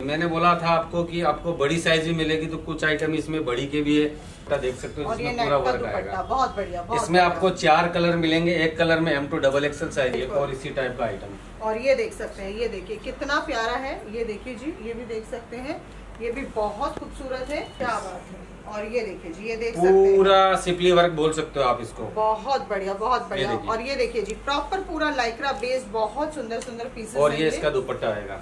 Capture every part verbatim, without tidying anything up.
मैंने बोला था आपको कि आपको बड़ी साइज भी मिलेगी, तो कुछ आइटम इसमें बड़ी के भी है, देख सकते हो इसमें पूरा वर्क आएगा। बहुत बढ़िया, बहुत इसमें आपको चार कलर मिलेंगे, एक कलर में M to double XL size है और इसी टाइप का आइटम। और ये देख सकते हैं, ये देखिए कितना प्यारा है, ये देखिए जी, ये भी देख सकते हैं, ये भी बहुत खूबसूरत है, क्या बात है। और ये देखिए जी, ये देख सकते हैं पूरा सिपली वर्क बोल सकते हो आप इसको, बहुत बढ़िया, बहुत बढ़िया। और ये देखिए जी, प्रॉपर पूरा लाइक्रा बेस्ड, बहुत सुंदर सुंदर पीसेस। और ये इसका दुपट्टा आएगा।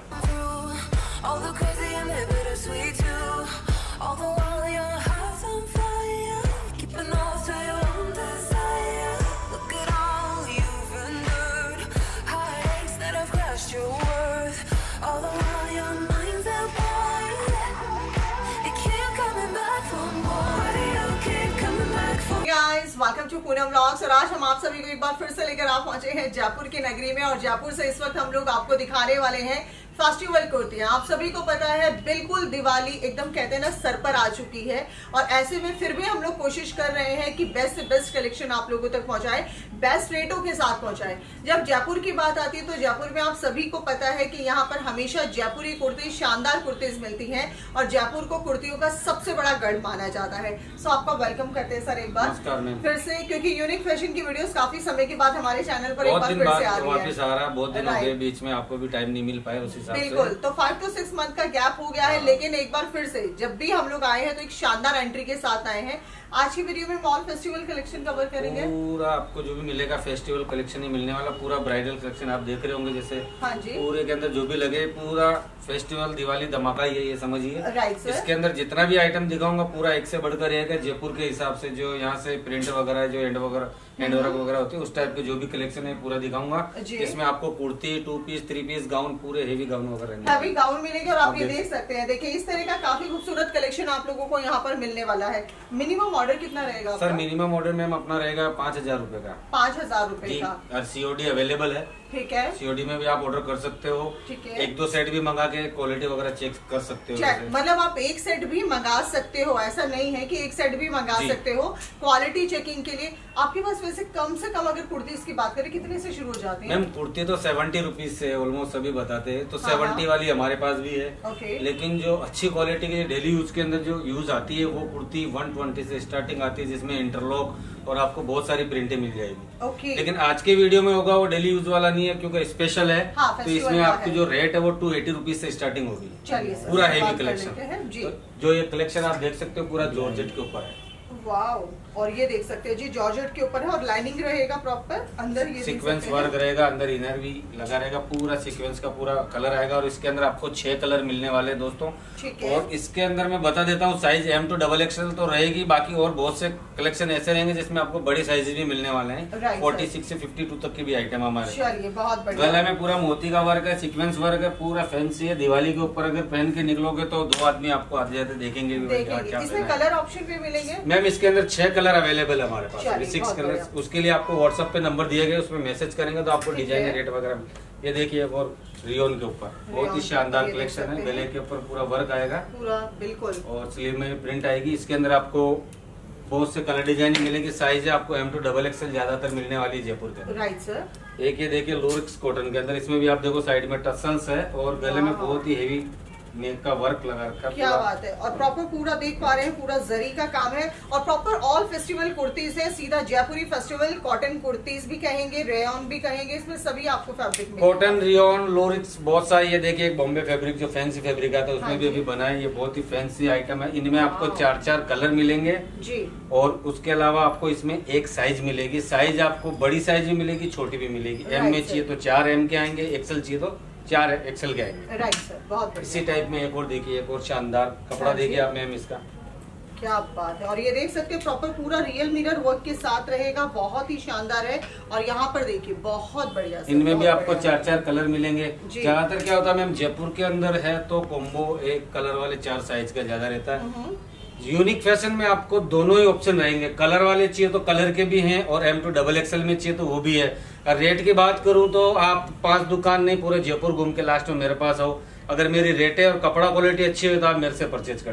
Welcome to Poonam vlogs. और आज हम आप सभी को एक बार फिर से लेकर आप पहुंचे हैं जयपुर की नगरी में। और जयपुर से इस वक्त हम लोग आपको दिखाने वाले हैं फेस्टिवल कुर्तियां। आप सभी को पता है बिल्कुल दिवाली एकदम कहते हैं ना सर पर आ चुकी है, और ऐसे में फिर भी हम लोग कोशिश कर रहे हैं कि बेस्ट से बेस्ट कलेक्शन आप लोगों तक पहुंचाए, बेस्ट रेटों के साथ पहुंचाए। जब जयपुर की बात आती है तो जयपुर में आप सभी को पता है कि यहाँ पर हमेशा जयपुरी कुर्ती, शानदार कुर्तीज मिलती हैं, और जयपुर को कुर्तियों का सबसे बड़ा गढ़ माना जाता है। सो आपका वेलकम करते हैं सर एक बार फिर से, क्योंकि यूनिक फैशन की वीडियोस काफी समय के बाद हमारे चैनल पर एक बार फिर से आ रही है। बहुत दिनों के बीच में आपको भी टाइम नहीं मिल पाया, उसी बिल्कुल, तो फाइव टू सिक्स मंथ का गैप हो गया है, लेकिन एक बार फिर से जब भी हम लोग आए हैं तो एक शानदार एंट्री के साथ आए हैं। आज की वीडियो में मॉल फेस्टिवल कलेक्शन कवर करेंगे। पूरा आपको जो भी मिलेगा फेस्टिवल कलेक्शन ही मिलने वाला, पूरा ब्राइडल कलेक्शन आप देख रहे होंगे जैसे। हाँ जी, पूरे के अंदर जो भी लगे पूरा फेस्टिवल दिवाली धमाका ही है, ये समझिए। Right sir. इसके अंदर जितना भी आइटम दिखाऊंगा पूरा एक से बढ़कर रहेगा, जयपुर के हिसाब से जो यहाँ से प्रिंट वगैरह, जो एंड वगैरह हैंड वर्क वगैरह होती है उस टाइप के जो भी कलेक्शन है पूरा दिखाऊंगा। इसमें आपको kurti, two piece, three piece, gown, पूरे हेवी गाउन वगैरह हेवी गाउन मिलेंगे। और आप ये देख सकते हैं, देखिए इस तरह का काफी खूबसूरत कलेक्शन आप लोगों को यहाँ पर मिलने वाला है। मिनिमम ऑर्डर कितना रहेगा सर? मिनिमम ऑर्डर मैम अपना रहेगा पाँच हजार रूपए का। पाँच हजार रूपए का और सीओडी अवेलेबल है। ठीक है, सीओडी में भी आप ऑर्डर कर सकते हो। ठीक है, एक दो सेट भी मंगा के क्वालिटी वगैरह चेक कर सकते हो। मतलब आप एक सेट भी मंगा सकते हो, ऐसा नहीं है कि एक सेट भी मंगा सकते हो। क्वालिटी चेकिंग के लिए आपके पास वैसे कम से कम अगर कुर्ती की बात करें कितने से शुरू हो जाती है? मैम कुर्ती तो सेवेंटी रुपीज से ऑलमोस्ट सभी बताते हैं, तो सेवेंटी वाली हमारे पास भी है। ओके। लेकिन जो अच्छी क्वालिटी की डेली यूज के अंदर जो यूज आती है वो कुर्ती वन ट्वेंटी से स्टार्टिंग आती है, जिसमें इंटरलॉक और आपको बहुत सारी प्रिंटें मिल जाएगी। ओके। लेकिन आज के वीडियो में होगा वो डेली यूज वाला नहीं है, क्योंकि स्पेशल है। हाँ, तो इसमें आपकी जो रेट है वो टू एटी रुपीज से स्टार्टिंग होगी। चलिए, पूरा हेवी कलेक्शन। जो ये कलेक्शन आप देख सकते हो पूरा जॉर्जेट के ऊपर है। वाओ, और ये देख सकते हो जी जॉर्जेट के ऊपर है, और लाइनिंग रहेगा प्रॉपर अंदर, ये सीक्वेंस वर्क रहेगा, अंदर इनर भी लगा रहेगा, पूरा सीक्वेंस का पूरा कलर आएगा। और इसके अंदर आपको छह कलर मिलने वाले दोस्तों। और इसके अंदर मैं बता देता हूँ size M to double XL तो रहेगी, बाकी और बहुत से कलेक्शन ऐसे रहेंगे जिसमें आपको बड़ी साइज भी मिलने वाले हैं। फोर्टी सिक्स से फिफ्टी टू तक की भी आइटम हमारे। बहुत बढ़िया। गला में पूरा मोती का वर्क है, सीक्वेंस वर्क है, पूरा फैंसी है। दिवाली के ऊपर अगर पहन के निकलोगे तो दो आदमी आपको आते जाते देखेंगे। इसमें कलर ऑप्शन भी मिलेंगे मैम, इसके अंदर छह कलर अवेलेबल है हमारे पास, सिक्स कलर। उसके लिए आपको व्हाट्सएप पे नंबर दिए गए, उसमें मैसेज करेंगे तो आपको डिजाइन, रेट वगैरह। ये देखिए और रियोन के ऊपर बहुत ही शानदार कलेक्शन है। गले के ऊपर पूरा वर्क आएगा पूरा, बिल्कुल, और स्लीव में प्रिंट आएगी। इसके अंदर आपको बहुत से कलर डिजाइन मिलेगी। साइज है आपको एम टू डबल एक्सएल ज्यादातर मिलने वाली है जयपुर के। Right sir. एक ये देखिए लोरिक्स कॉटन के अंदर, इसमें भी आप देखो साइड में टसल्स है और गले में बहुत ही हेवी नेक का वर्क लगा रखा है। क्या बात है। और प्रॉपर पूरा देख पा रहे हैं, पूरा जरी का काम है, और प्रॉपर ऑल फेस्टिवल कुर्तीज है। सीधा जयपुरी फेस्टिवल कॉटन कुर्तीज भी कहेंगे, रेयन भी कहेंगे, इसमें सभी आपको फैब्रिक में कॉटन, रेयन, लोरिक्स बहुत सारी। ये देखिए एक बॉम्बे फैब्रिक जो फैंसी फैब्रिक आता है उसमें भी अभी बना है। ये बहुत ही फैंसी आइटम है। इनमें आपको चार चार कलर मिलेंगे जी। और उसके अलावा आपको इसमें एक साइज मिलेगी। साइज आपको बड़ी साइज भी मिलेगी, छोटी भी मिलेगी। एम में चाहिए तो चार एम के आएंगे, एक्सएल चाहिए तो चार एक्सेल के आएंगे। राइट सर, बहुत इसी टाइप में एक और देखिए, एक और शानदार कपड़ा देखिए आप मैम इसका। क्या बात है। और ये देख सकते हैं प्रॉपर पूरा रियल मिरर वर्क के साथ रहेगा, बहुत ही शानदार है। और यहाँ पर देखिए बहुत बढ़िया, इनमें भी आपको चार चार कलर मिलेंगे। ज्यादातर क्या होता है मैम, जयपुर के अंदर है तो कॉम्बो एक कलर वाले चार साइज का ज्यादा रहता है। यूनिक फैशन में आपको दोनों ही ऑप्शन रहेंगे। कलर वाले चाहिए तो कलर के भी हैं, और एम टू डबल एक्सएल में चाहिए तो वो भी है। और रेट की बात करूं तो आप पांच दुकान नहीं पूरे जयपुर घूम के लास्ट में मेरे पास आओ। अगर मेरी रेटें और कपड़ा क्वालिटी अच्छी हो तो आप मेरे से परचेज करना।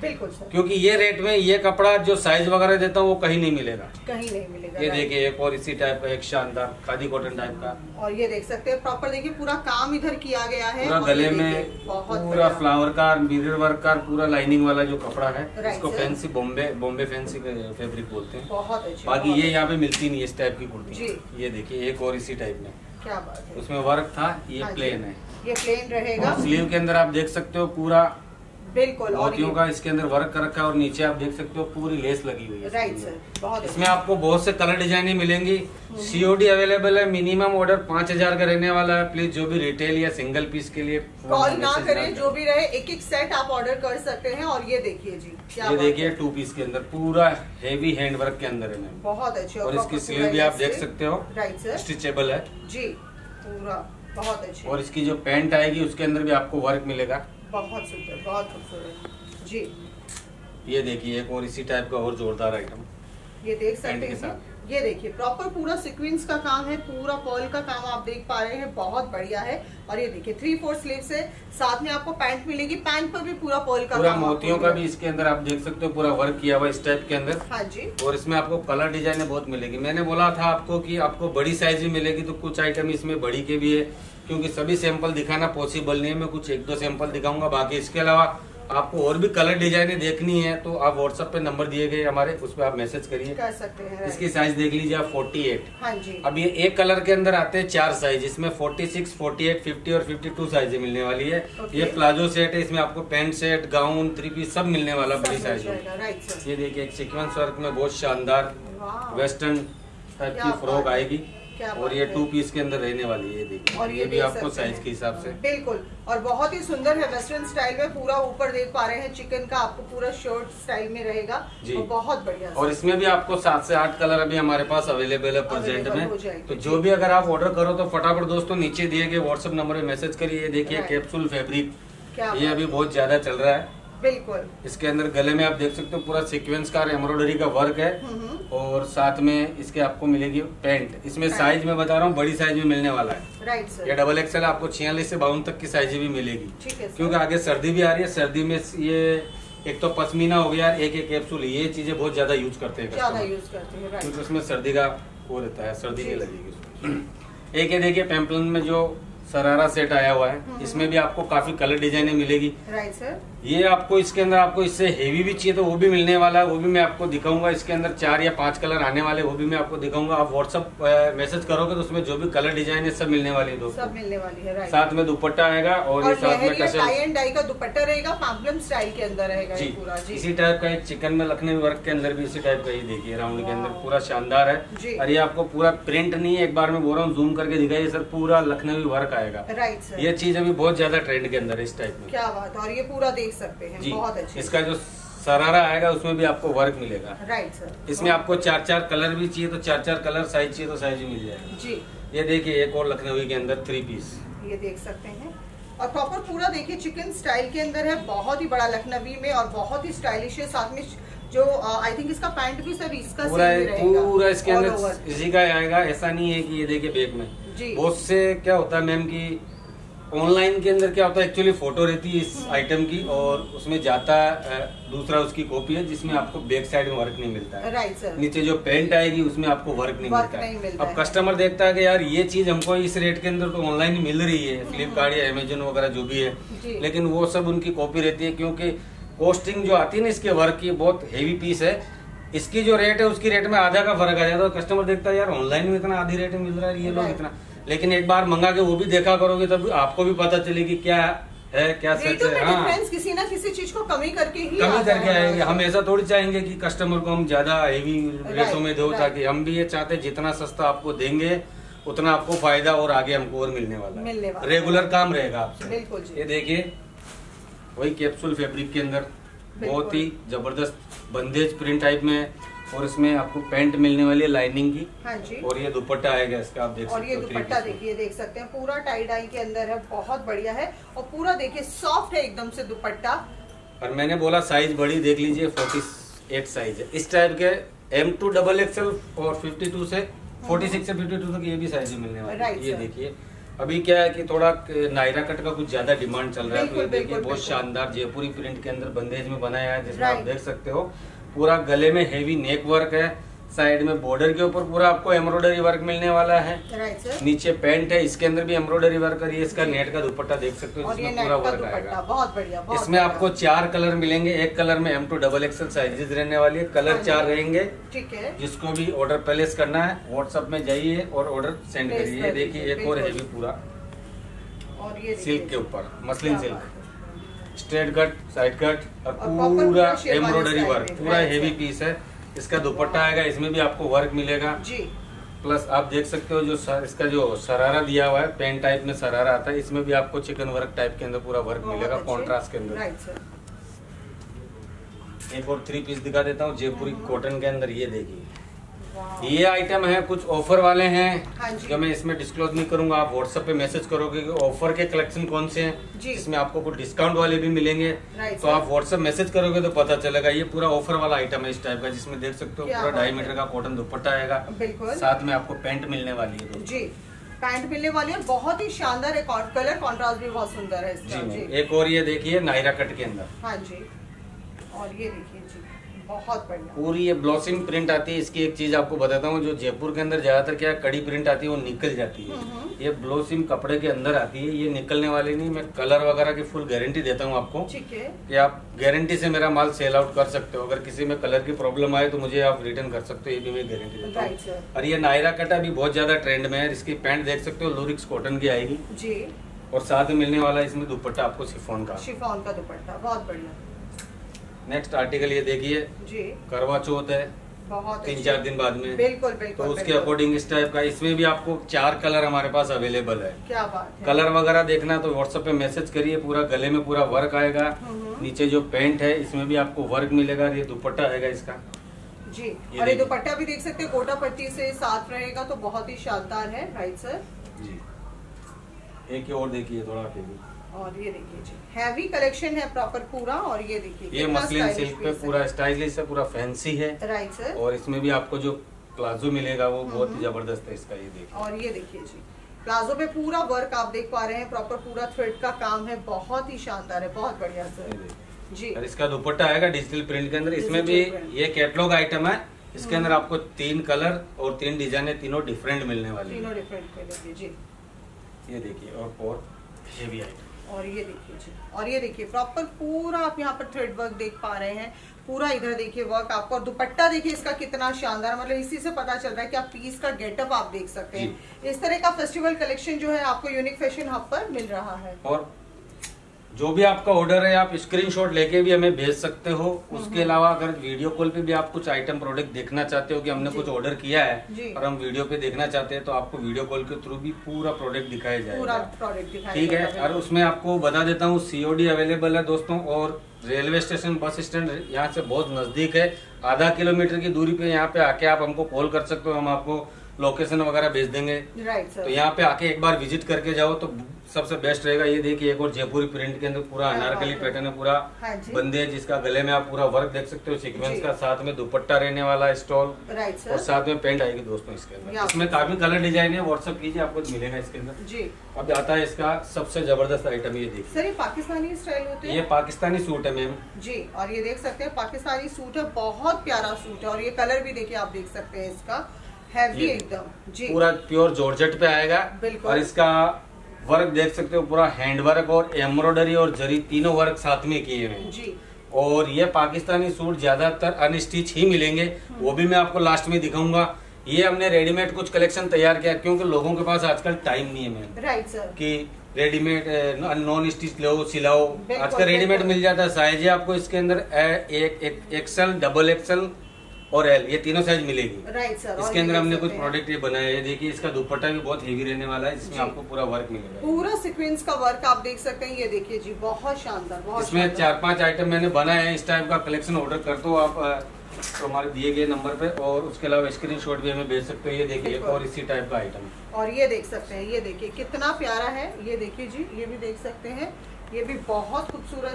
बिल्कुल सर। क्योंकि ये रेट में ये कपड़ा जो साइज वगैरह देता हूँ वो कहीं नहीं मिलेगा, कहीं नहीं मिलेगा। ये देखिए एक और इसी टाइप का एक शानदार खादी कॉटन टाइप का, और ये देख सकते हैं प्रॉपर देखिए पूरा काम इधर किया गया है, पूरा गले में पूरा फ्लावर का मिरर वर्क का पूरा लाइनिंग वाला जो कपड़ा है, इसको fancy Bombay Bombay fancy fabric बोलते हैं। बहुत अच्छी। बाकी ये यहाँ पे मिलती नहीं इस टाइप की कुर्ती, ये देखिए एक और इसी टाइप में, क्या बात है, उसमें वर्क था, ये प्लेन है, ये प्लेन रहेगा। स्लीव के अंदर आप देख सकते हो पूरा बिल्कुल मोतियों का इसके अंदर वर्क कर रखा है और नीचे आप देख सकते हो पूरी लेस लगी हुई है। राइट सर, बहुत इसमें आपको बहुत से कलर डिजाइने मिलेंगी। सीओडी अवेलेबल है, मिनिमम ऑर्डर पाँच हजार का रहने वाला है। प्लीज जो भी रिटेल या सिंगल पीस के लिए कॉल ना करें, जो भी रहे एक एक सेट आप ऑर्डर कर सकते हैं। और ये देखिए जी, क्या ये देखिए टू पीस के अंदर पूरा हेवी हैंड वर्क के अंदर है मैम, बहुत अच्छे। और इसकी स्लीव भी आप देख सकते हो, राइट सर, स्टिचेबल है जी, पूरा बहुत अच्छी। और इसकी जो पैंट आएगी उसके अंदर भी आपको वर्क मिलेगा, बहुत सुंदर, बहुत खूबसूरत जी। ये देखिए एक और इसी टाइप का और जोरदार आइटम, ये देख सकते हैं, ये देखिए प्रॉपर पूरा सीक्वेंस का काम है, पूरा पर्ल का काम आप देख पा रहे हैं, बहुत बढ़िया है। और ये देखिए थ्री फोर स्लीव से साथ में आपको पैंट मिलेगी, पैंट पर भी पूरा पर्ल का पूरा मोतियों का भी इसके अंदर आप देख सकते हो पूरा वर्क किया हुआ इस टाइप के अंदर। हाँ जी, और इसमें आपको कलर डिजाइन बहुत मिलेगी। मैंने बोला था आपको कि आपको बड़ी साइज भी मिलेगी, तो कुछ आइटम इसमें बड़ी के भी है, क्योंकि सभी सैंपल दिखाना पॉसिबल नहीं है। मैं कुछ एक दो सैंपल दिखाऊंगा, बाकी इसके अलावा आपको और भी कलर डिजाइने देखनी है तो आप व्हाट्सएप पे नंबर दिए गए हमारे, उस पर आप मैसेज करिए, कर सकते हैं। इसकी साइज देख लीजिए आप अड़तालीस। हाँ जी, अब ये एक कलर के अंदर आते हैं चार साइज, इसमें छियालीस, अड़तालीस, पचास और बावन साइजें मिलने वाली है। ये प्लाजो सेट है, इसमें आपको pant set, gown, three piece सब मिलने वाला बड़ी साइज में। ये देखिए एक सीक्वेंस वर्क में बहुत शानदार वेस्टर्न टाइप की फ्रॉक आएगी, और ये टू पीस के अंदर रहने वाली है। ये देखिए, और ये, ये भी आपको साइज के हिसाब से बिल्कुल, और बहुत ही सुंदर है, वेस्टर्न स्टाइल में। पूरा ऊपर देख पा रहे हैं चिकन का, आपको पूरा शर्ट स्टाइल में रहेगा जी, और बहुत बढ़िया। और इसमें भी आपको सात से आठ कलर अभी हमारे पास अवेलेबल है प्रेजेंट में। तो जो भी अगर आप ऑर्डर करो तो फटाफट दोस्तों नीचे दिए गए व्हाट्सएप नंबर पे मैसेज करिए। देखिए कैप्सूल फैब्रिक, ये अभी बहुत ज्यादा चल रहा है, बिल्कुल। इसके अंदर गले में आप देख सकते हो पूरा सीक्वेंस का एम्ब्रॉयडरी का वर्क है, और साथ में इसके आपको मिलेगी पैंट। इसमें साइज मैं बता रहा हूँ बड़ी साइज में मिलने वाला है, राइट सर। ये डबल एक्सएल आपको छियालीस से बावन तक की साइज भी मिलेगी, ठीक है, क्योंकि आगे सर्दी भी आ रही है। सर्दी में ये एक तो पश्मीना हो गया, एक एक कैप्सूल, ये चीजें बहुत ज्यादा यूज करते हैं, ज्यादा यूज करते हैं, क्योंकि उसमें सर्दी का वो रहता है, सर्दी नहीं लगेगी उसमें। एक ये देखिए पैम्पलन में जो सरारा सेट आया हुआ है, इसमें भी आपको काफी कलर डिजाइने मिलेगी, राइट सर। ये आपको इसके अंदर आपको इससे हेवी भी चाहिए तो वो भी मिलने वाला है, वो भी मैं आपको दिखाऊंगा। इसके अंदर चार या पांच कलर आने वाले, वो भी मैं आपको दिखाऊंगा। आप व्हाट्सएप मैसेज करोगे तो उसमें जो भी कलर डिजाइन है सब मिलने वाली है दोस्तों, सब मिलने वाली है। साथ में दुपट्टा आएगा, और, और ये साथ में टाई एंड डाई का दुपट्टा रहेगा, पैम्पलम स्टाइल के अंदर रहेगा जी, पूरा जी। इसी टाइप का एक चिकन में लखनवी वर्क के अंदर भी इसी टाइप का ही देखिए राउंड के अंदर पूरा शानदार है। और ये आपको पूरा प्रिंट नहीं है, एक बार मैं बोल रहा हूँ जूम करके दिखाइए सर, पूरा लखनवी वर्क आएगा, राइट सर। ये चीज अभी बहुत ज्यादा ट्रेंड के अंदर है इस टाइप में, क्या बात। और ये पूरा देख सकते हैं, बहुत अच्छी। इसका जो सरारा आएगा उसमें भी आपको वर्क मिलेगा, राइट सर। इसमें आपको चार चार कलर भी चाहिए तो चार चार कलर, साइज चाहिए तो साइज भी मिल जाएगा जी। ये देखिए एक और लखनवी के अंदर थ्री पीस, ये देख सकते हैं, और प्रॉपर पूरा देखिए चिकन स्टाइल के अंदर है, बहुत ही बड़ा लखनवी में और बहुत ही स्टाइलिश है। साथ में जो आई थिंक इसका पैंट भी सर इसका पूरा पूरा इसके अंदर इसी का आएगा, ऐसा नहीं है कि ये देखिए बैग में बहुत से क्या होता है मैम की ऑनलाइन के अंदर क्या होता है, एक्चुअली फोटो रहती है इस आइटम की और उसमें जाता है दूसरा उसकी कॉपी है जिसमें आपको बैक साइड में वर्क नहीं मिलता है, राइट सर। नीचे जो पेंट आएगी उसमें आपको वर्क नहीं वर्क मिलता, नहीं मिलता है। अब कस्टमर देखता है कि यार ये चीज हमको इस रेट के अंदर तो ऑनलाइन मिल रही है, फ्लिपकार्ट या अमेजोन वगैरह जो भी है, लेकिन वो सब उनकी कॉपी रहती है, क्योंकि कॉस्टिंग जो आती है ना इसके वर्क की बहुत हेवी पीस है, इसकी जो रेट है उसकी रेट में आधा का फर्क आ जाता है। कस्टमर देखता है यार ऑनलाइन में इतना आधी रेट में मिल रहा है, ये लोग इतना, लेकिन एक बार मंगा के वो भी देखा करोगे तब आपको भी पता चलेगी क्या है क्या सच है। हाँ, किसी ना किसी चीज को कमी करके ही कमी करके आएंगे। हम ऐसा थोड़ी चाहेंगे कि कस्टमर को हम ज्यादा हेवी रेटों में दो, ताकि हम भी ये चाहते जितना सस्ता आपको देंगे उतना आपको फायदा और आगे हमको और मिलने वाला है, मिलने वाला रेगुलर काम रहेगा आपसे। बिल्कुल। ये देखिए वही कैप्सूल फैब्रिक के अंदर बहुत ही जबरदस्त बंदेज प्रिंट टाइप में, और इसमें आपको पैंट मिलने वाली है लाइनिंग की। हाँ जी। और ये दुपट्टा आएगा इसका, आप देख सकते हो। और ये दुपट्टा देखिए, देख सकते हैं पूरा टाई डाई के अंदर है, बहुत बढ़िया है और पूरा देखिए सॉफ्ट है एकदम से दुपट्टा। और मैंने बोला साइज बड़ी देख लीजिए, अड़तालीस साइज है इस टाइप के, एम टू डबल एक्सएल और बावन से छियालीस से बावन तक ये भी साइज मिलने वाला है। ये देखिए अभी क्या है कि थोड़ा नायरा कट का कुछ ज्यादा डिमांड चल रहा है, तो ये देखिए बहुत बिल्कुल। शानदार जयपुरी प्रिंट के अंदर बंदेज में बनाया है, जिसमें आप देख सकते हो पूरा गले में हेवी नेक वर्क है, साइड में बॉर्डर के ऊपर पूरा आपको एम्ब्रॉयडरी वर्क मिलने वाला है। नीचे पैंट है, इसके अंदर भी एम्ब्रॉयडरी वर्क करिए। इसका नेट का दुपट्टा देख सकते हो, इसमें पूरा वर्क आएगा। बहुत बढ़िया, बहुत इसमें आपको चार कलर मिलेंगे। एक कलर में M to double XL sizes रहने वाली है, कलर चार रहेंगे। ठीक है, जिसको भी ऑर्डर प्लेस करना है व्हाट्सएप में जाइए और ऑर्डर सेंड करिए। देखिए एक और हेवी पूरा और ये सिल्क के ऊपर muslin silk, straight cut, side cut और पूरा एम्ब्रॉयडरी वर्क, पूरा हेवी पीस है। इसका दुपट्टा आएगा, इसमें भी आपको वर्क मिलेगा जी। प्लस आप देख सकते हो जो सर, इसका जो सरारा दिया हुआ है, पेन टाइप में सरारा आता है, इसमें भी आपको चिकन वर्क टाइप के अंदर पूरा वर्क मिलेगा कॉन्ट्रास्ट के अंदर। एक और थ्री पीस दिखा देता हूँ जयपुरी कॉटन के अंदर। ये देखिए, ये आइटम है, कुछ ऑफर वाले हैं हाँ जो मैं इसमें डिस्क्लोज नहीं करूंगा। आप व्हाट्सएप पे मैसेज करोगे कि ऑफर के कलेक्शन कौन से हैं, इसमें आपको कुछ डिस्काउंट वाले भी मिलेंगे, तो आप व्हाट्सएप मैसेज करोगे तो पता चलेगा। ये पूरा ऑफर वाला आइटम है इस टाइप का, जिसमें देख सकते हो पूरा ढाई मीटर का कॉटन दुपट्टा आएगा, साथ में आपको पैंट मिलने वाली है जी। पैंट मिलने वाली है, बहुत ही शानदार है, कलर कॉन्ट्रास्ट भी बहुत सुंदर है इसका जी। एक और ये देखिए नायरा कट के अंदर, हाँ जी, और ये देखिए जी बहुत बढ़िया पूरी ये ब्लॉसिंग प्रिंट आती है। इसकी एक चीज आपको बताता हूँ, जो जयपुर के अंदर ज्यादातर क्या कड़ी प्रिंट आती है वो निकल जाती है, ये ब्लॉसिंग कपड़े के अंदर आती है, ये निकलने वाली नहीं। मैं कलर वगैरह की फुल गारंटी देता हूँ आपको, ठीक है, कि आप गारंटी से मेरा माल सेल आउट कर सकते हो। अगर किसी में कलर की प्रॉब्लम आए तो मुझे आप रिटर्न कर सकते हो, ये भी मैं गारंटी देता हूँ। और ये नायरा कटा भी बहुत ज्यादा ट्रेंड में है। इसकी पैंट देख सकते हो लूरिक्स कॉटन की आएगी जी, और साथ में मिलने वाला इसमें दुपट्टा आपको शिफॉन का, शिफॉन का दुपट्टा, बहुत बढ़िया। नेक्स्ट आर्टिकल ये देखिए जी, करवा चौथ है बहुत तीन चार दिन बाद में, बिल्कुल बिल्कुल, तो उसके अकॉर्डिंग इस टाइप का, इसमें भी आपको चार कलर हमारे पास अवेलेबल है। क्या बात है। कलर वगैरह देखना तो व्हाट्सएप पे मैसेज करिए। पूरा गले में पूरा वर्क आएगा, नीचे जो पैंट है इसमें भी आपको वर्क मिलेगा, ये दुपट्टा आएगा इसका जी। ये और ये दुपट्टा भी देख सकते हैं, कोटा पट्टी से साथ रहेगा, तो बहुत ही शानदार है राइट सर जी। एक और देखिए थोड़ा हेवी, और ये देखिए जी हैवी कलेक्शन है प्रॉपर पूरा, और ये देखिए ये मसलिन सिल्क पे पूरा स्टाइलिश है, पूरा फैंसी है राइट सर। और इसमें भी आपको जो प्लाजो मिलेगा वो बहुत ही जबरदस्त है इसका, ये देखिए। और ये देखिए जी प्लाजो पे पूरा वर्क आप देख पा रहे हैं, प्रॉपर पूरा थ्रेड का काम है, बहुत ही शानदार है, बहुत बढ़िया सर जी। और इसका दुपट्टा आएगा डिजिटल प्रिंट के अंदर। इसमें भी ये कैटलॉग आइटम है, इसके अंदर आपको तीन कलर और तीन डिजाइन तीनों डिफरेंट मिलने वाली, तीनों डिफरेंट मिलेंगे जी। ये देखिए और और हेवी आइटम, और ये देखिए जी, और ये देखिए प्रॉपर पूरा आप यहाँ पर थ्रेड वर्क देख पा रहे हैं, पूरा इधर देखिए वर्क आपको, और दुपट्टा देखिए इसका कितना शानदार, मतलब इसी से पता चल रहा है कि आप पीस का गेटअप आप देख सकते हैं। इस तरह का फेस्टिवल कलेक्शन जो है आपको यूनिक फैशन हब पर मिल रहा है। और जो भी आपका ऑर्डर है आप स्क्रीनशॉट लेके भी हमें भेज सकते हो। उसके अलावा अगर वीडियो कॉल पे भी आप कुछ आइटम प्रोडक्ट देखना चाहते हो कि हमने कुछ ऑर्डर किया है और हम वीडियो पे देखना चाहते हैं, तो आपको वीडियो कॉल के थ्रू भी पूरा प्रोडक्ट दिखाया जाएगा, पूरा प्रोडक्ट दिखाया, ठीक है। और उसमें आपको बता देता हूँ सीओडी अवेलेबल है दोस्तों, और रेलवे स्टेशन बस स्टैंड यहाँ से बहुत नजदीक है, आधा किलोमीटर की दूरी पे यहाँ पे आके आप हमको कॉल कर सकते हो, हम आपको लोकेशन वगैरह भेज देंगे। Right sir. तो यहाँ पे आके एक बार विजिट करके जाओ तो सबसे बेस्ट रहेगा। ये देखिए एक और जयपुरी प्रिंट के अंदर पूरा अनारकली पैटर्न है, पूरा बंदेज, जिसका गले में आप पूरा वर्क देख सकते हो सीक्वेंस का, साथ में दुपट्टा रहने वाला है स्टॉल, राइट और साथ में पेंट आएगी दोस्तों इसके अंदर। इसमें काफी कलर डिजाइन है, व्हाट्सएप कीजिए आपको मिलेगा इसके अंदर जी। अब आता है इसका सबसे जबरदस्त आइटम, ये देखिए सर, ये पाकिस्तानी स्टाइल होते हैं, ये पाकिस्तानी सूट है मैम जी। और ये देख सकते हैं पाकिस्तानी सूट है, बहुत प्यारा सूट है, और ये कलर भी देखिए आप देख सकते हैं इसका, हैवी एकदम जी, पूरा प्योर जॉर्जेट पे आएगा। और इसका वर्क देख सकते हो, पूरा हैंड वर्क और एम्ब्रॉयडरी और जरी तीनों वर्क साथ में किए हुए जी। और ये पाकिस्तानी सूट ज्यादातर अनस्टिच ही मिलेंगे, वो भी मैं आपको लास्ट में दिखाऊंगा। ये हमने रेडीमेड कुछ कलेक्शन तैयार किया, क्योंकि लोगों के पास आजकल टाइम नहीं है मैम, राइट सर, कि रेडीमेड नॉन स्टिच लो, सिलाओ। आजकल रेडीमेड मिल जाता है। साइज है आपको इसके अंदर एक एक्सल, डबल एक्सल और एल, ये तीनों साइज मिलेगी, राइट सर। इसके अंदर हमने कुछ प्रोडक्ट ये बनाया है, देखिए इसका दुपट्टा भी बहुत हेवी रहने वाला है, जिसमें आपको पूरा वर्क मिलेगा, पूरा सीक्वेंस का वर्क आप देख सकते हैं। ये देखिए जी बहुत शानदार, बहुत इसमें शानदार। चार पांच आइटम मैंने बनाए हैं, इस टाइप का कलेक्शन ऑर्डर कर दो आप तो हमारे दिए गए नंबर पे, और उसके अलावा स्क्रीनशॉट भी हमें भेज सकते हो। ये देखिए और इसी टाइप का आइटम, और ये देख सकते हैं, ये देखिए कितना प्यारा है, ये देखिए जी, ये भी देख सकते हैं, ये भी बहुत खूबसूरत है,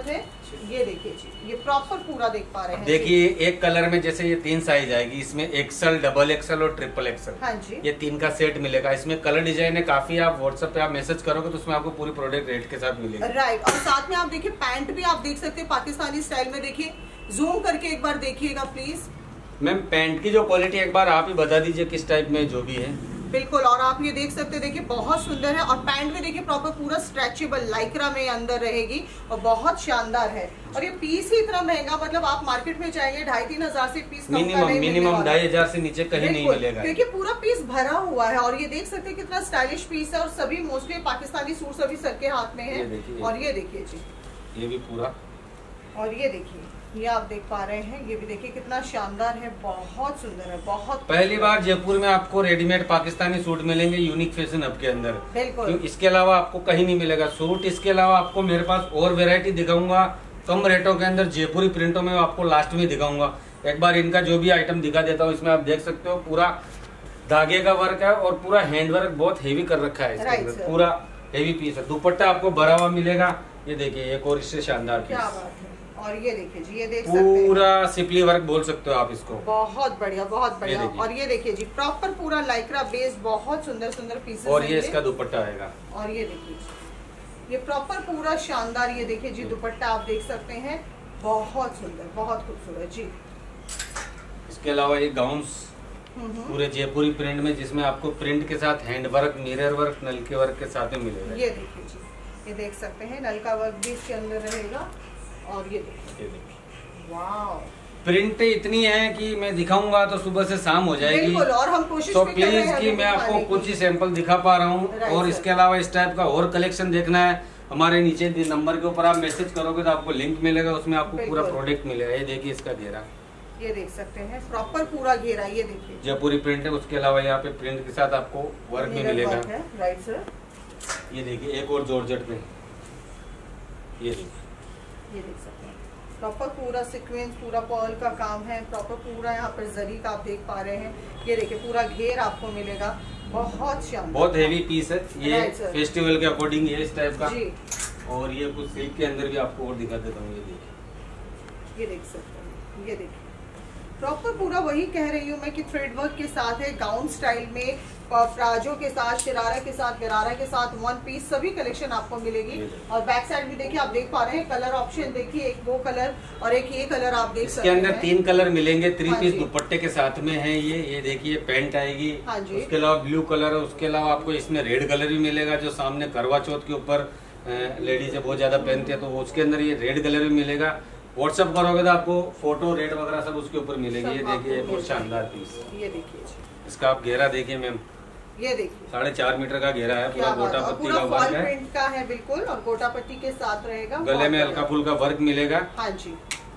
ये देखिए जी, ये प्रॉपर पूरा देख पा रहे हैं। देखिए एक कलर में जैसे ये तीन साइज आएगी, इसमें एक्सल, डबल एक्सल और ट्रिपल एक्सल। हाँ जी, ये तीन का सेट मिलेगा। इसमें कलर डिजाइन है काफी, आप व्हाट्सएप पे आप मैसेज करोगे तो उसमें आपको पूरी प्रोडक्ट रेट के साथ मिलेगी। राइट, और साथ में आप देखिए पैंट भी आप देख सकते हैं पाकिस्तानी स्टाइल में। देखिए जूम करके एक बार देखिएगा प्लीज। मैम पैंट की जो क्वालिटी एक बार आप ही बता दीजिए किस टाइप में जो भी है। बिल्कुल, और आप ये देख सकते हैं, देखिए बहुत सुंदर है। और पैंट भी देखिए प्रॉपर पूरा स्ट्रेचेबल लाइक्रा में अंदर रहेगी और बहुत शानदार है। और ये पीस ही इतना महंगा, मतलब आप मार्केट में जाएंगे ढाई तीन हजार से पीस मिनिमम मिनिमम ढाई हजार से नीचे कहीं नहीं मिलेगा, क्योंकि पूरा पीस भरा हुआ है। और ये देख सकते हैं कितना स्टाइलिश पीस है और सभी मोस्टली पाकिस्तानी सूट सभी सर के हाथ में है। और ये देखिए जी, ये भी पूरा, और ये देखिए ये आप देख पा रहे हैं, ये भी देखिए कितना शानदार है, बहुत सुंदर है, बहुत। पहली बार जयपुर में आपको रेडीमेड पाकिस्तानी सूट मिलेंगे यूनिक फैशन हब के अंदर। बिल्कुल, इसके अलावा आपको कहीं नहीं मिलेगा सूट। इसके अलावा आपको मेरे पास और वैरायटी दिखाऊंगा कम रेटों के अंदर, जयपुरी प्रिंटों में आपको लास्ट में दिखाऊंगा। एक बार इनका जो भी आइटम दिखा देता हूँ। इसमें आप देख सकते हो पूरा धागे का वर्क है और पूरा हैंड वर्क बहुत हेवी कर रखा है इसके अंदर, पूरा हेवी पीस है। दुपट्टा आपको भरा हुआ मिलेगा। ये देखिए एक और इससे शानदार पीस, और ये देखिए जी, ये देख सकते हैं पूरा सिपली वर्क बोल सकते हो आप इसको, बहुत बढ़िया बहुत बढ़िया। और ये देखिए जी प्रॉपर पूरा लाइक्रा बेस, बहुत सुंदर सुंदर पीसेस। और ये इसका दुपट्टा आएगा। और ये देखिए ये प्रॉपर पूरा शानदार, ये देखिए जी दुपट्टा आप देख सकते हैं, बहुत सुंदर, बहुत खूबसूरत जी। इसके अलावा ये गाउन्स पूरे जयपुरी प्रिंट में, जिसमें आपको प्रिंट के साथ हैंड वर्क, मिरर वर्क, नल के वर्क के साथ में मिलेगा। ये देखिए जी, ये देख सकते हैं नल का वर्क भी इसके अंदर रहेगा। और ये देखिए, ये देखिए वाओ, प्रिंट इतनी है कि मैं दिखाऊंगा तो सुबह से शाम हो जाएगी। बिल्कुल, और हम कोशिश तो प्लीज कि मैं आपको कुछ ही सैंपल दिखा पा रहा हूँ। और इसके अलावा इस टाइप का और कलेक्शन देखना है, हमारे नीचे नंबर के ऊपर आप मैसेज करोगे तो आपको लिंक मिलेगा, उसमें आपको पूरा प्रोडक्ट मिलेगा। ये देखिए इसका घेरा, ये देख सकते हैं प्रॉपर पूरा घेरा, ये देखिए जयपुरी प्रिंट है। उसके अलावा यहाँ पे प्रिंट के साथ आपको वर्क भी मिलेगा। राइट सर, ये देखिए एक और जॉर्जेट में, ये देखिए ये देख सकते हैं प्रॉपर पूरा सीक्वेंस, पूरा पर्ल का काम है, प्रॉपर पूरा यहाँ पर जरी का आप देख पा रहे हैं। ये देखिए पूरा घेर आपको मिलेगा, बहुत शानदार, बहुत हेवी पीस है। ये फेस्टिवल के अकॉर्डिंग ये इस टाइप का जी। और ये कुछ सिल्क के अंदर भी आपको और दिखा देता हूँ। ये देखिए, ये देख सकते हैं, ये देखिए प्रॉपर पूरा वही कह रही हूँ मैं कि थ्रेड वर्क के साथ है, गाउन स्टाइल में, प्लाजो के साथ, शरारा के साथ, गरारा के साथ, वन पीस सभी कलेक्शन आपको मिलेगी। और बैक साइड भी देखिए आप देख पा रहे हैं, कलर ऑप्शन देखिए, एक वो कलर और एक ये कलर आप देख सकते हैं। इसके अंदर तीन कलर मिलेंगे, थ्री पीस दुपट्टे के साथ में है। ये ये देखिए पैंट आएगी। हाँ जी, उसके अलावा ब्लू कलर है। उसके अलावा आपको इसमें रेड कलर भी मिलेगा, जो सामने करवा चौथ के ऊपर लेडीज बहुत ज्यादा पहनती है, तो उसके अंदर ये रेड कलर भी मिलेगा। व्हाट्सएप करोगे तो आपको फोटो रेट वगैरह सब उसके ऊपर मिलेगी। ये देखिए बहुत शानदार पीस, ये देखिए इसका आप घेरा देखिए मैम, ये देखिए साढ़े चार मीटर का घेरा है, पूरा गोटा पट्टी का वर्क है, प्रिंट का है बिल्कुल, और गोटा पट्टी के साथ रहेगा। गले में हल्का फुल्का वर्क मिलेगा। हाँ जी,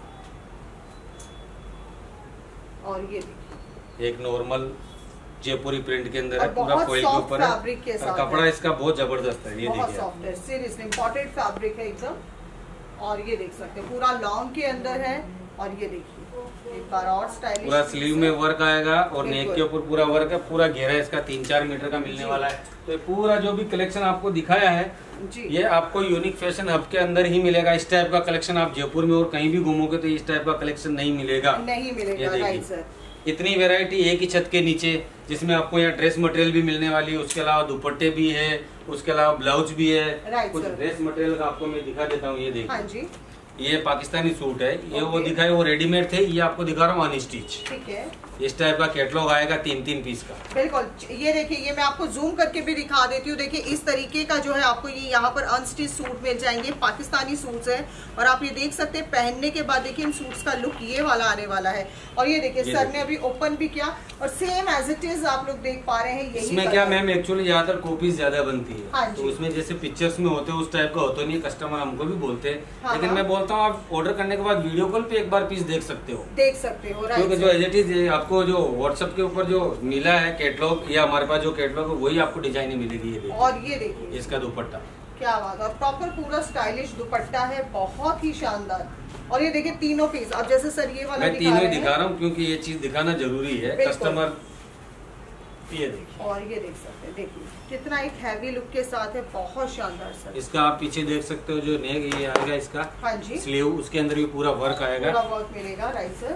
और ये देखिए एक नॉर्मल जयपुरी प्रिंट के अंदर है, पूरा फॉइल के ऊपर है, कपड़ा इसका बहुत जबरदस्त है। ये देखिए सीरियसली इम्पोर्टेड फैब्रिक है एकदम। और ये देख सकते हैं पूरा लॉन्ग के अंदर है। और ये देखिए एक बार और स्टाइलिश, पूरा स्लीव में वर्क आएगा और नेक के ऊपर पूरा वर्क है, पूरा घेरा इसका तीन चार मीटर का मिलने वाला है। तो पूरा जो भी कलेक्शन आपको दिखाया है जी, ये आपको यूनिक फैशन हब के अंदर ही मिलेगा। इस टाइप का कलेक्शन आप जयपुर में और कहीं भी घूमोगे तो इस टाइप का कलेक्शन नहीं मिलेगा, नहीं मिलेगा। राइट सर, इतनी वैरायटी एक ही छत के नीचे, जिसमें आपको यहाँ ड्रेस मटेरियल भी मिलने वाली है, उसके अलावा दुपट्टे भी है, उसके अलावा ब्लाउज भी है। कुछ ड्रेस मटेरियल का आपको मैं दिखा देता हूँ। ये देखिए, हाँ जी, ये पाकिस्तानी सूट है। ये वो दिखाए वो रेडीमेड थे, ये आपको दिखा रहा हूँ अनस्टिच। ठीक है, इस टाइप का कैटलॉग आएगा तीन तीन पीस का। बिल्कुल, ये देखिए ये मैं आपको जूम करके भी दिखा देती हूँ। देखिए इस तरीके का जो है आपको ये यहाँ पर अनस्टिच सूट मिल जाएंगे, पाकिस्तानी सूट्स हैं। और आप ये देख सकते हैं पहनने के बाद देखिए इन सूट्स का लुक ये वाला आने वाला है। और ये देखिए सर ने अभी ओपन भी किया और सेम एज इट इज आप लोग देख पा रहे हैं। यही इसमें क्या मैम एक्चुअली ज्यादातर कॉपीज ज्यादा बनती है। हाँ तो इसमें जैसे पिक्चर्स में होते हैं उस टाइप का होता नहीं है, कस्टमर हमको भी बोलते हैं। हाँ, लेकिन मैं बोलता हूँ आप ऑर्डर करने के बाद वीडियो कॉल पे एक बार पीस देख सकते हो, देख सकते हो। क्योंकि जो एज इट इज आपको जो व्हाट्सएप के ऊपर जो मिला है कैटलॉग या हमारे पास जो कैटलॉग है वही आपको डिजाइन मिलेगी। ये और ये देखिए इसका दुपट्टा क्या बात है, प्रॉपर पूरा स्टाइलिश दुपट्टा है, बहुत ही शानदार। और ये देखिए तीनों पीस, अब जैसे सर ये वाला मैं तीनों ही दिखा रहा हूँ क्योंकि ये चीज दिखाना जरूरी है। कस्टमर ये देखिए, और ये देख सकते हैं, देखिए कितना एक हैवी लुक के साथ है, बहुत शानदार सर। इसका आप पीछे देख सकते हो जो नेक ये आएगा इसका, हाँ जी, स्लीव, उसके अंदर भी पूरा वर्क आएगा, पूरा वर्क मिलेगा, राइट सर।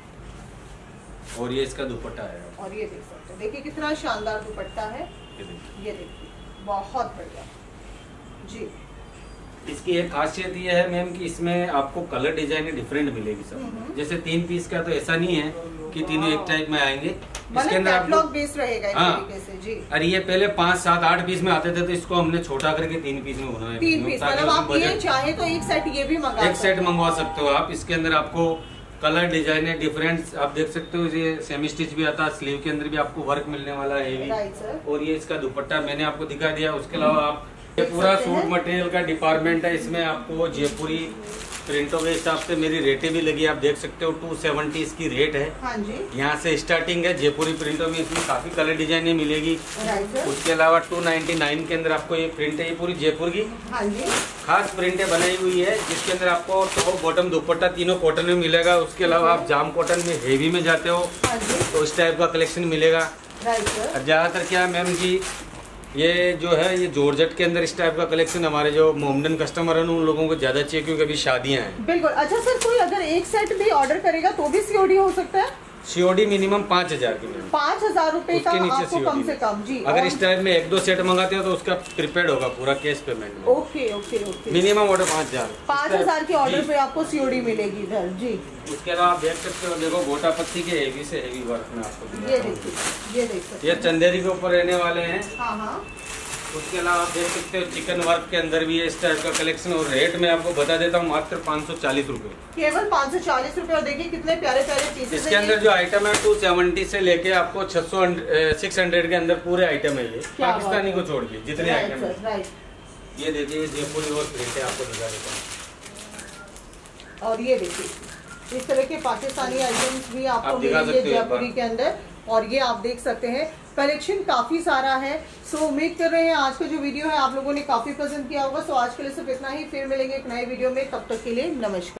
और ये इसका दुपट्टा आएगा, और ये देख सकते हैं, देखिए कितना शानदार दुपट्टा है, ये देखिए बहुत बढ़िया जी। इसकी एक खासियत ये है मैम कि इसमें आपको कलर डिजाइन डिफरेंट मिलेगी सब। जैसे तीन पीस का तो ऐसा नहीं है कि तीनों एक टाइप में आएंगे, इसके अंदर आपको बेस रहेगा इस हाँ, तरीके से जी। अरे ये पहले पाँच सात आठ पीस में आते थे, तो इसको हमने छोटा करके तीन पीस में बनाया। तीन पीस मतलब आप ये चाहे तो एक सेट ये भी मंगा एक सेट मंगवा सकते हो आप। इसके अंदर आपको कलर डिजाइन है डिफरेंट, आप देख सकते हो। ये सेमी स्टिच भी आता है, स्लीव के अंदर भी आपको वर्क मिलने वाला है हेवी। और ये इसका दुपट्टा मैंने आपको दिखा दिया। उसके अलावा आप ये पूरा सूट मटेरियल का डिपार्टमेंट है, इसमें आपको जयपुरी प्रिंटों के हिसाब से मेरी रेटें भी लगी, आप देख सकते हो टू सेवेंटी इसकी रेट है। हाँ जी, यहाँ से स्टार्टिंग है जयपुरी प्रिंटों में, इसमें काफी कलर डिजाइने मिलेगी। उसके अलावा टू नाइन्टी नाइन के अंदर आपको ये प्रिंट है, ये पूरी जयपुर की हाँ जी खास प्रिंटें बनाई हुई है, जिसके अंदर आपको टॉप बॉटम दुपट्टा तीनों कॉटन में मिलेगा। उसके अलावा आप जाम कॉटन में हेवी में जाते हो तो इस टाइप का कलेक्शन मिलेगा। ज्यादातर क्या मैम जी, ये जो है ये जॉर्जेट के अंदर इस टाइप का कलेक्शन हमारे जो मोमडन कस्टमर है उन लोगों को ज्यादा चाहिए, क्योंकि अभी शादियां हैं। बिल्कुल। अच्छा सर, कोई अगर एक सेट भी ऑर्डर करेगा तो भी सीओडी हो सकता है? सीओडी मिनिमम पाँच हजार की, पाँच हजार रूपए का आपको कम से कम जी। अगर इस टाइप में एक दो सेट मंगाते हो तो उसका प्रीपेड होगा पूरा कैश पेमेंट में। Okay okay okay. Minimum order पाँच हजार पाँच हजार के ऑर्डर पे आपको सीओडी मिलेगी इधर जी। उसके अलावा आप देख सकते हो, देखो गोटा पत्ती के हेवी से हेवी वर्क में आपको ये देखिए, ये देख सकते ये चंदेरी के ऊपर रहने वाले हैं। हाँ हाँ। उसके अलावा आप देख सकते हो चिकन वर्क के अंदर भी है इस टाइप का कलेक्शन। और रेट मैं आपको बता देता हूँ, मात्र पाँच सौ चालीस रूपए, केवल पाँच सौ चालीस रूपए। और देखिए कितने प्यारे प्यारे पीसेस। इसके अंदर जो आइटम है टू सेवेंटी से लेके आपको छह सौ सिक्स हंड्रेड के अंदर पूरे आइटम है, ये पाकिस्तानी को छोड़ के जितने आइटम है। ये देखिए जयपुरी और प्रिंट है, आपको दिखा देता हूँ। और ये देखिए इस तरह के पाकिस्तानी आइटम्स भी आपको मिलेंगे जयपुरी के अंदर। और ये आप देख सकते हैं कलेक्शन काफी सारा है। सो उम्मीद कर रहे हैं आज का जो वीडियो है आप लोगों ने काफी पसंद किया होगा। सो आज के लिए सिर्फ इतना ही, फिर मिलेंगे एक नए वीडियो में, तब तक के लिए नमस्कार।